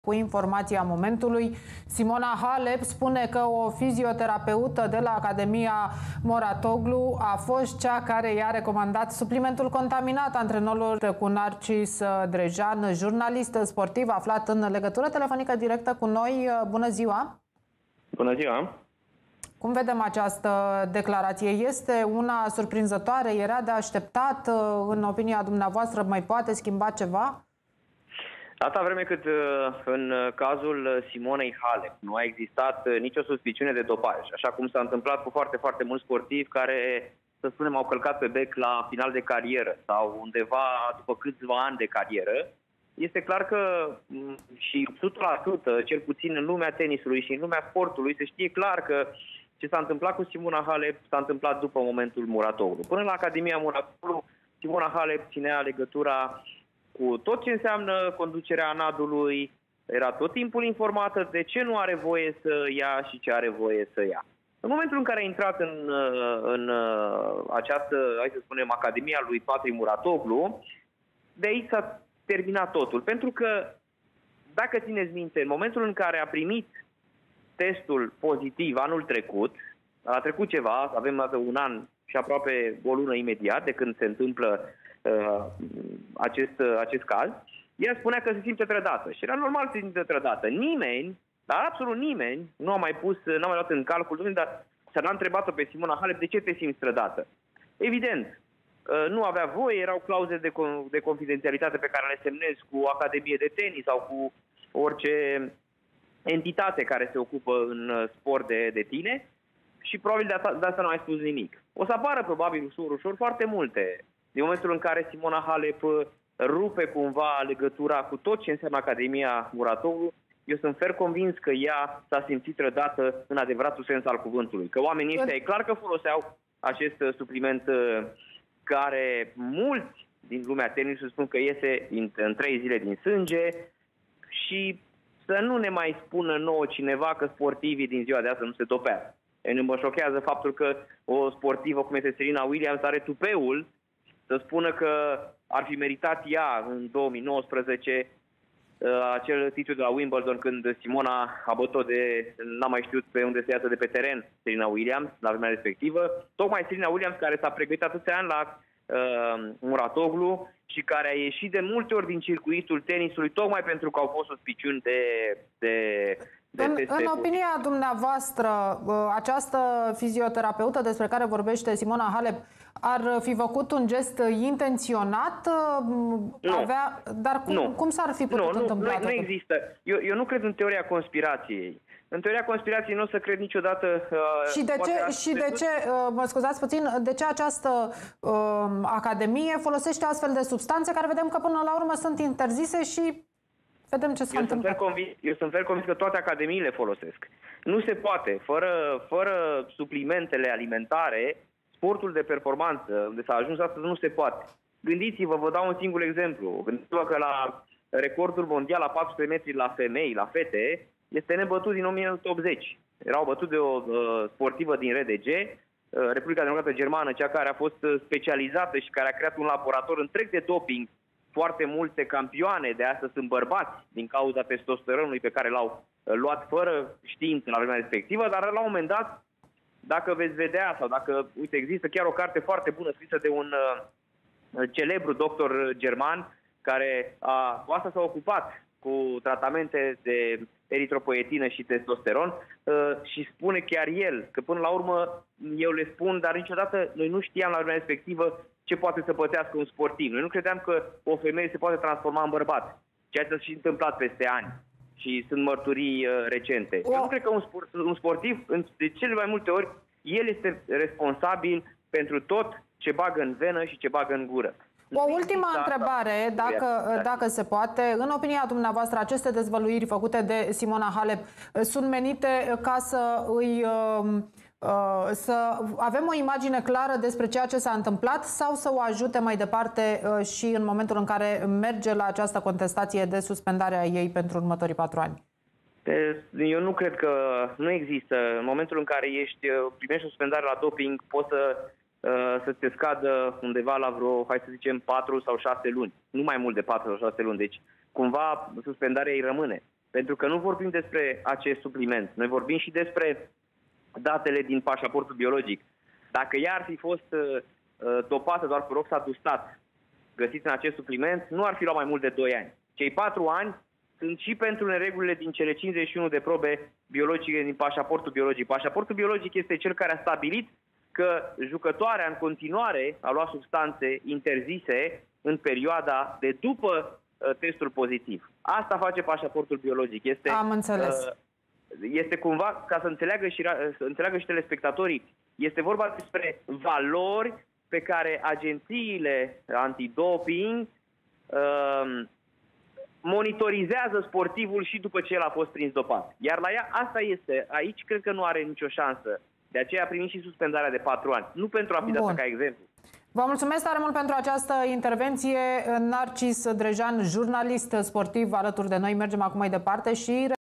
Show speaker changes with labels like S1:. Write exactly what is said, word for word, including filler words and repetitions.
S1: Cu informația momentului, Simona Halep spune că o fizioterapeută de la Academia Moratoglu a fost cea care i-a recomandat suplimentul contaminat antrenorul cu Narcis Drejan, jurnalist sportiv aflat în legătură telefonică directă cu noi. Bună ziua!
S2: Bună ziua!
S1: Cum vedem această declarație? Este una surprinzătoare? Era de așteptat? În opinia dumneavoastră, mai poate schimba ceva?
S2: Atâta vreme cât în cazul Simonei Halep nu a existat nicio suspiciune de dopaj, așa cum s-a întâmplat cu foarte, foarte mulți sportivi care, să spunem, au călcat pe bec la final de carieră sau undeva după câțiva ani de carieră, este clar că și o sută la sută, cel puțin în lumea tenisului și în lumea sportului, se știe clar că ce s-a întâmplat cu Simona Halep s-a întâmplat după momentul Moratoglu. Până la Academia Moratoglu, Simona Halep ținea legătura cu tot ce înseamnă conducerea ANAD-ului, era tot timpul informată de ce nu are voie să ia și ce are voie să ia. În momentul în care a intrat în, în această, hai să spunem, Academia lui Patrick Moratoglu, de aici s-a terminat totul. Pentru că, dacă țineți minte, în momentul în care a primit testul pozitiv anul trecut, a trecut ceva, avem un an și aproape o lună imediat de când se întâmplă uh, acest, uh, acest caz, ea spunea că se simte trădată. Și era normal să se simte trădată. Nimeni, dar absolut nimeni, nu a mai pus, n-a mai luat în calcul, dar s-a întrebat-o pe Simona Halep de ce te simți trădată. Evident, uh, nu avea voie, erau clauze de, de confidențialitate pe care le semnezi cu Academie de tenis sau cu orice entitate care se ocupă în sport de, de tine și probabil de asta, de asta nu ai spus nimic. O să apară probabil ușor, ușor foarte multe. Din momentul în care Simona Halep rupe cumva legătura cu tot ce înseamnă Academia Moratoglu, eu sunt fer convins că ea s-a simțit trădată în adevăratul sens al cuvântului. Că oamenii ăștia e clar că foloseau acest supliment care mulți din lumea tenisului spun că iese în trei zile din sânge și să nu ne mai spună nouă cineva că sportivii din ziua de astăzi nu se dopează. Ne mă șochează faptul că o sportivă cum este Serena Williams are tupeul să spună că ar fi meritat ea în două mii nouăsprezece acel titlu de la Wimbledon când Simona a bătut de, n-a mai știut pe unde să iasă de pe teren Serena Williams la vremea respectivă. Tocmai Serena Williams care s-a pregătit atâția ani la uh, Moratoglu și care a ieșit de multe ori din circuitul tenisului tocmai pentru că au fost suspiciuni de, de, de
S1: în,
S2: teste.
S1: În opinia dumneavoastră, această fizioterapeută despre care vorbește Simona Halep ar fi făcut un gest intenționat?
S2: Nu.
S1: Avea, dar cum,
S2: nu.
S1: cum s-ar fi putut
S2: nu,
S1: întâmpla?
S2: Nu, nu există. Eu, eu nu cred în teoria conspirației. În teoria conspirației nu o să cred niciodată... Uh,
S1: și de ce, și de ce uh, mă scuzați puțin, de ce această uh, academie folosește astfel de substanțe care vedem că până la urmă sunt interzise și vedem ce s-a întâmplat?
S2: Eu sunt fer convins că toate academiile folosesc. Nu se poate. Fără, fără suplimentele alimentare, sportul de performanță, unde s-a ajuns astăzi, nu se poate. Gândiți-vă, vă dau un singur exemplu. Gândiți-vă că la recordul mondial la patru sute metri la femei, la fete, este nebătut din o mie nouă sute optzeci. Erau bătut de o uh, sportivă din R D G, uh, Republica Democrată Germană, cea care a fost specializată și care a creat un laborator întreg de doping. Foarte multe campioane de astăzi sunt bărbați din cauza testosteronului pe care l-au uh, luat fără știință la vremea respectivă, dar la un moment dat, dacă veți vedea sau dacă, uite, există chiar o carte foarte bună scrisă de un uh, celebru doctor german care a, cu asta s-a ocupat cu tratamente de eritropoietină și testosteron uh, și spune chiar el că până la urmă eu le spun, dar niciodată noi nu știam la vremea respectivă ce poate să pățească un sportiv. Noi nu credeam că o femeie se poate transforma în bărbat, ceea ce s-a și întâmplat peste ani și sunt mărturii uh, recente. Eu nu cred că un, sport, un sportiv, de cele mai multe ori, el este responsabil pentru tot ce bagă în venă și ce bagă în gură.
S1: O ultimă întrebare, dacă, dacă se poate. În opinia dumneavoastră, aceste dezvăluiri făcute de Simona Halep sunt menite ca să îi... să avem o imagine clară despre ceea ce s-a întâmplat sau să o ajute mai departe și în momentul în care merge la această contestație de suspendare a ei pentru următorii patru ani?
S2: Eu nu cred că nu există. În momentul în care ești, primești suspendare la doping, poți să să te scadă undeva la vreo, hai să zicem, patru sau șase luni. Nu mai mult de patru sau șase luni. Deci, cumva, suspendarea ei rămâne. Pentru că nu vorbim despre acest supliment. Noi vorbim și despre datele din pașaportul biologic. Dacă ea ar fi fost uh, dopată doar cu roxadustat găsit în acest supliment, nu ar fi luat mai mult de doi ani. Cei patru ani sunt și pentru neregulile din cele cincizeci și unu de probe biologice din pașaportul biologic. Pașaportul biologic este cel care a stabilit că jucătoarea în continuare a luat substanțe interzise în perioada de după uh, testul pozitiv. Asta face pașaportul biologic. Este,
S1: Am înțeles.
S2: Uh, este cumva, ca să înțeleagă și, să înțeleagă și telespectatorii, este vorba despre valori pe care agențiile antidoping uh, monitorizează sportivul și după ce el a fost prins dopat. Iar la ea asta este. Aici cred că nu are nicio șansă. De aceea a primit și suspendarea de patru ani. Nu pentru a fi dată ca exemplu.
S1: Vă mulțumesc tare mult pentru această intervenție. Narcis Drejan, jurnalist sportiv alături de noi. Mergem acum mai departe și